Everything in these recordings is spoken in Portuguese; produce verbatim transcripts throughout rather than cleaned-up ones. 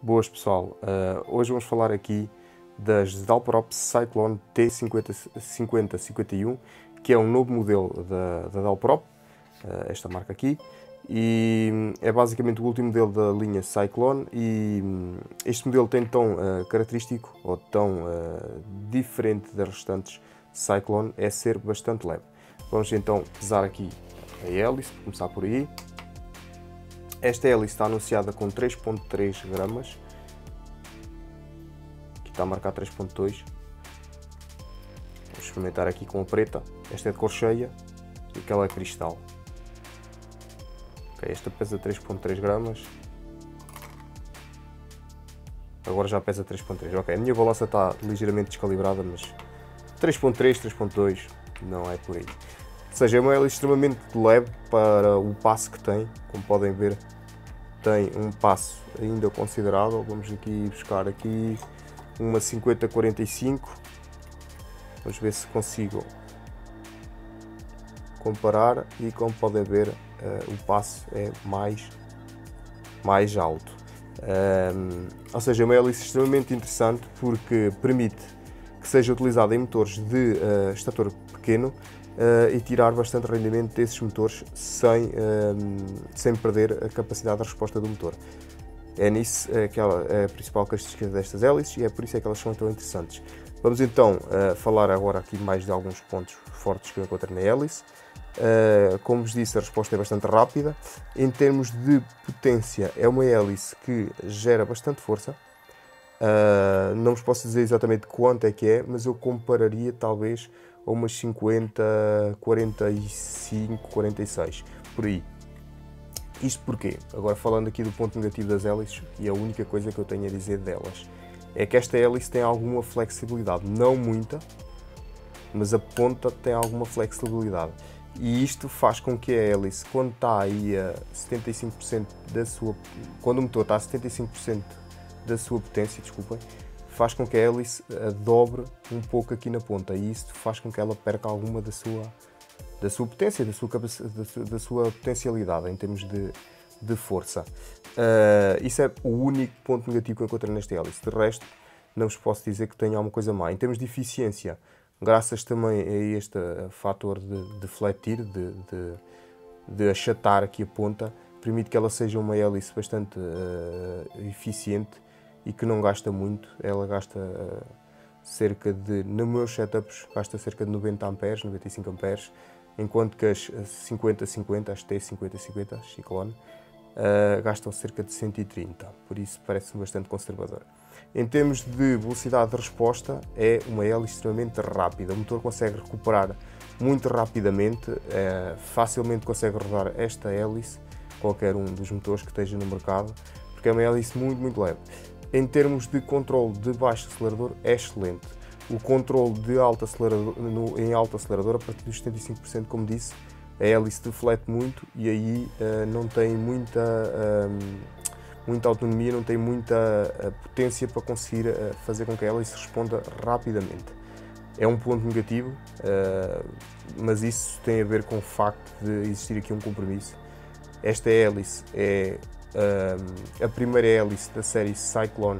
Boas pessoal, uh, hoje vamos falar aqui das Dalprop Cyclone T cinquenta cinquenta cinquenta e um, que é um novo modelo da, da Dalprop, uh, esta marca aqui, e é basicamente o último modelo da linha Cyclone, e um, este modelo tem tão uh, característico, ou tão uh, diferente das restantes Cyclone, é ser bastante leve. Vamos então pesar aqui a hélice, para começar por aí. Esta hélice está anunciada com três vírgula três gramas, aqui está a marcar três vírgula dois. Vamos experimentar aqui com a preta. Esta é de cor cheia e aquela é cristal. Okay, esta pesa três vírgula três gramas, agora já pesa três vírgula três. Ok, a minha balança está ligeiramente descalibrada, mas três vírgula três, três vírgula dois não é por aí. Ou seja, é uma hélice extremamente leve para o passo que tem. Como podem ver, tem um passo ainda considerável. Vamos aqui buscar aqui uma cinquenta quarenta e cinco. Vamos ver se consigo comparar, e como podem ver, uh, o passo é mais, mais alto. Um, ou seja, é uma hélice extremamente interessante porque permite que seja utilizada em motores de uh, estator pequeno, Uh, e tirar bastante rendimento desses motores sem, uh, sem perder a capacidade de resposta do motor. É nisso uh, que ela, é a principal característica destas hélices, e é por isso é que elas são tão interessantes. Vamos então uh, falar agora aqui mais de alguns pontos fortes que eu encontrei na hélice. Uh, como vos disse, a resposta é bastante rápida. Em termos de potência, é uma hélice que gera bastante força. Uh, não vos posso dizer exatamente quanto é que é, mas eu compararia talvez a umas cinquenta, quarenta e cinco, quarenta e seis, por aí. Isto porquê? Agora falando aqui do ponto negativo das hélices, e a única coisa que eu tenho a dizer delas é que esta hélice tem alguma flexibilidade, não muita, mas a ponta tem alguma flexibilidade. E isto faz com que a hélice, quando está aí a setenta e cinco por cento da sua... quando o motor está a setenta e cinco por cento da sua potência, desculpem, faz com que a hélice dobre um pouco aqui na ponta, e isso faz com que ela perca alguma da sua, da sua potência, da sua, da sua, da sua potencialidade em termos de, de força. Uh, isso é o único ponto negativo que eu encontrei nesta hélice. De resto, não vos posso dizer que tenha alguma coisa má. Em termos de eficiência, graças também a este fator de, de fletir, de, de, de achatar aqui a ponta, permite que ela seja uma hélice bastante uh, eficiente e que não gasta muito. Ela gasta uh, cerca de, nos meus setups, gasta cerca de noventa amperes, noventa e cinco amperes, enquanto que as cinquenta cinquenta, as T cinquenta cinquenta, Cyclone, uh, gastam cerca de cento e trinta, por isso parece-me bastante conservador. Em termos de velocidade de resposta, é uma hélice extremamente rápida. O motor consegue recuperar muito rapidamente, uh, facilmente consegue rodar esta hélice, qualquer um dos motores que esteja no mercado, porque é uma hélice muito, muito leve. Em termos de controle de baixo acelerador, é excelente. O controle de alto acelerador, no, em alto acelerador, a partir dos setenta e cinco por cento, como disse, a hélice deflete muito, e aí uh, não tem muita, uh, muita autonomia, não tem muita uh, potência para conseguir uh, fazer com que a hélice responda rapidamente. É um ponto negativo, uh, mas isso tem a ver com o facto de existir aqui um compromisso. Esta hélice é Um, a primeira hélice da série Cyclone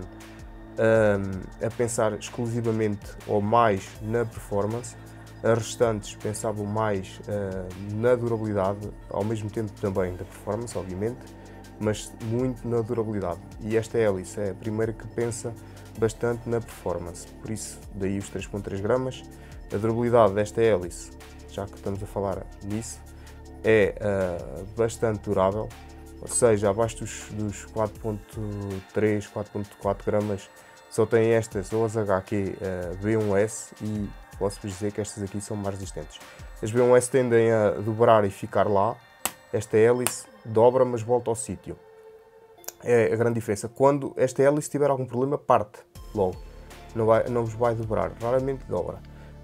um, a pensar exclusivamente ou mais na performance. As restantes pensavam mais uh, na durabilidade, ao mesmo tempo também da performance, obviamente, mas muito na durabilidade. E esta hélice é a primeira que pensa bastante na performance, por isso daí os três vírgula três gramas. A durabilidade desta hélice, já que estamos a falar nisso, é uh, bastante durável. Ou seja, abaixo dos, dos quatro vírgula três, quatro vírgula quatro gramas, só tem estas, ou as H Q uh, B um S, e posso-vos dizer que estas aqui são mais resistentes. As B um S tendem a dobrar e ficar lá. Esta hélice dobra, mas volta ao sítio. É a grande diferença. Quando esta hélice tiver algum problema, parte logo. Não, vai, não vos vai dobrar, raramente dobra.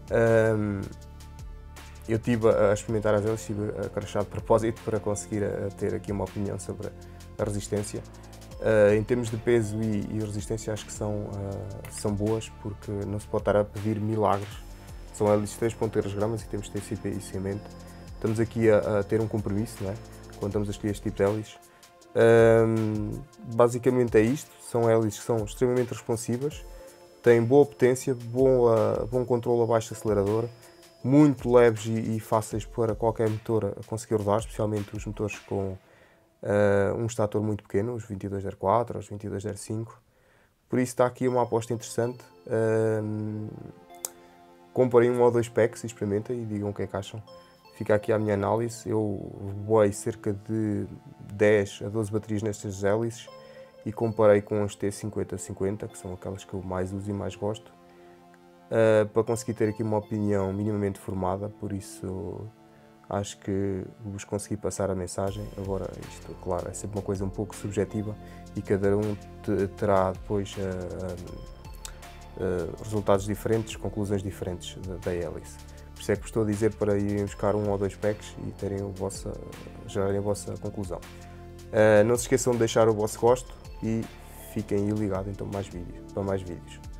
Um, Eu estive a experimentar as hélices, estive a crachar de propósito para conseguir ter aqui uma opinião sobre a resistência. Uh, em termos de peso e, e resistência, acho que são, uh, são boas, porque não se pode estar a pedir milagres. São hélices de três vírgula três gramas e temos T C P e cimento. Estamos aqui a, a ter um compromisso, não é? Quando estamos a escolher este tipo de hélices. Um, basicamente é isto, são hélices que são extremamente responsivas, têm boa potência, boa, bom controle a baixo acelerador, muito leves e, e fáceis para qualquer motor a conseguir rodar, especialmente os motores com uh, um estator muito pequeno, os vinte e dois zero quatro, os vinte e dois zero cinco. Por isso está aqui uma aposta interessante. Um, comparem um ou dois packs e experimentem e digam o que é que acham. Fica aqui a minha análise. Eu voei cerca de dez a doze baterias nestas hélices e comparei com as T cinquenta cinquenta, que são aquelas que eu mais uso e mais gosto, uh, para conseguir ter aqui uma opinião minimamente formada. Por isso acho que vos consegui passar a mensagem. Agora, isto, claro, é sempre uma coisa um pouco subjetiva e cada um terá depois uh, uh, resultados diferentes, conclusões diferentes da, da hélice. Por isso é que vos estou a dizer para irem buscar um ou dois packs e terem a vossa, gerarem a vossa conclusão. Uh, não se esqueçam de deixar o vosso gosto e fiquem aí ligados então mais vídeos, para mais vídeos.